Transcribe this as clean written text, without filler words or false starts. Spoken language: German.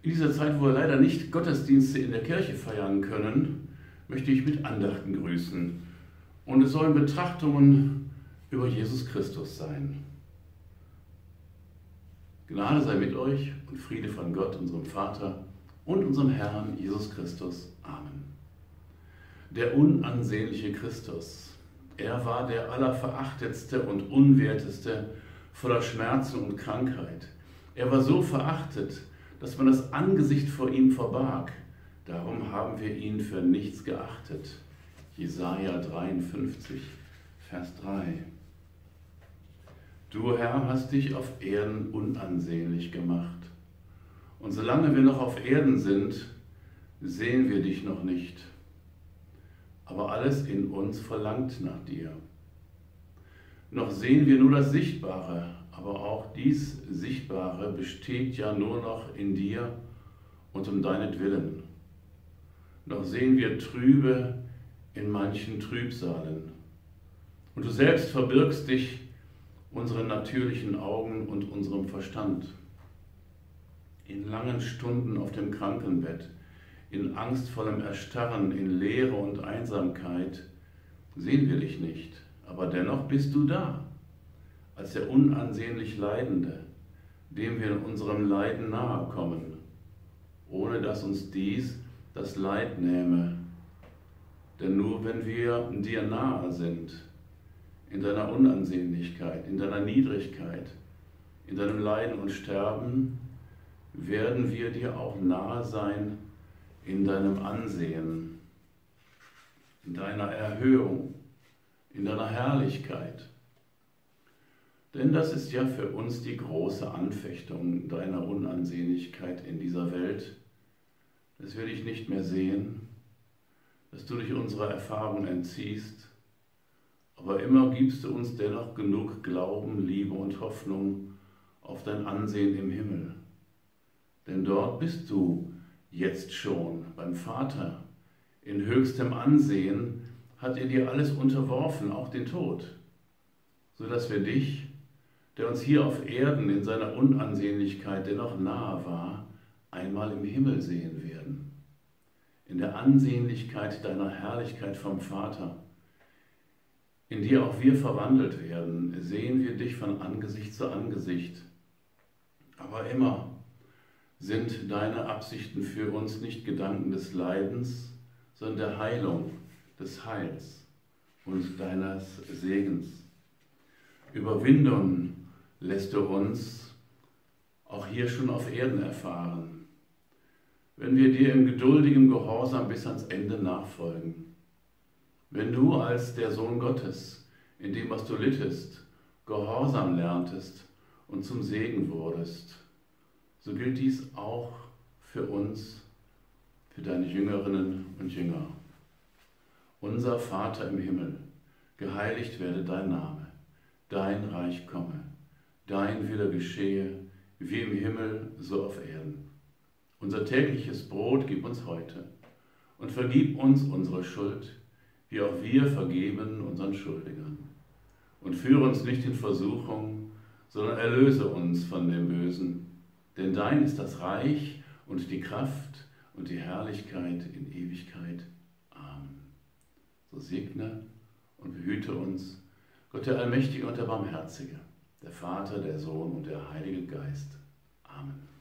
In dieser Zeit, wo wir leider nicht Gottesdienste in der Kirche feiern können, möchte ich mit Andachten grüßen. Und es sollen Betrachtungen über Jesus Christus sein. Gnade sei mit euch und Friede von Gott, unserem Vater und unserem Herrn Jesus Christus. Amen. Der unansehnliche Christus, er war der allerverachtetste und unwerteste, voller Schmerzen und Krankheit. Er war so verachtet, dass man das Angesicht vor ihm verbarg. Darum haben wir ihn für nichts geachtet. Jesaja 53, Vers 3. Du, Herr, hast dich auf Erden unansehnlich gemacht. Und solange wir noch auf Erden sind, sehen wir dich noch nicht. Aber alles in uns verlangt nach dir. Noch sehen wir nur das Sichtbare, aber auch dies Sichtbare besteht ja nur noch in dir und um deinetwillen. Noch sehen wir Trübe in manchen Trübsalen. Und du selbst verbirgst dich unseren natürlichen Augen und unserem Verstand. In langen Stunden auf dem Krankenbett, in angstvollem Erstarren, in Leere und Einsamkeit sehen wir dich nicht, aber dennoch bist du da, als der unansehnlich Leidende, dem wir in unserem Leiden nahe kommen, ohne dass uns dies das Leid nähme. Denn nur wenn wir dir nahe sind, in deiner Unansehnlichkeit, in deiner Niedrigkeit, in deinem Leiden und Sterben, werden wir dir auch nahe sein in deinem Ansehen, in deiner Erhöhung, in deiner Herrlichkeit. Denn das ist ja für uns die große Anfechtung deiner Unansehnlichkeit in dieser Welt, dass wir dich nicht mehr sehen, dass du dich unserer Erfahrung entziehst, aber immer gibst du uns dennoch genug Glauben, Liebe und Hoffnung auf dein Ansehen im Himmel. Denn dort bist du jetzt schon beim Vater. In höchstem Ansehen hat er dir alles unterworfen, auch den Tod, sodass wir dich, der uns hier auf Erden in seiner Unansehnlichkeit dennoch nahe war, einmal im Himmel sehen werden. In der Ansehnlichkeit deiner Herrlichkeit vom Vater, in die auch wir verwandelt werden, sehen wir dich von Angesicht zu Angesicht. Aber immer sind deine Absichten für uns nicht Gedanken des Leidens, sondern der Heilung, des Heils und deines Segens. Überwindung lässt du uns auch hier schon auf Erden erfahren, wenn wir dir in geduldigem Gehorsam bis ans Ende nachfolgen. Wenn du als der Sohn Gottes, in dem, was du littest, Gehorsam lerntest und zum Segen wurdest, so gilt dies auch für uns, für deine Jüngerinnen und Jünger. Unser Vater im Himmel, geheiligt werde dein Name, dein Reich komme, dein Wille geschehe, wie im Himmel, so auf Erden. Unser tägliches Brot gib uns heute und vergib uns unsere Schuld, wie auch wir vergeben unseren Schuldigern. Und führe uns nicht in Versuchung, sondern erlöse uns von dem Bösen. Denn dein ist das Reich und die Kraft und die Herrlichkeit in Ewigkeit. Amen. So segne und behüte uns Gott der Allmächtige und der Barmherzige, der Vater, der Sohn und der Heilige Geist. Amen.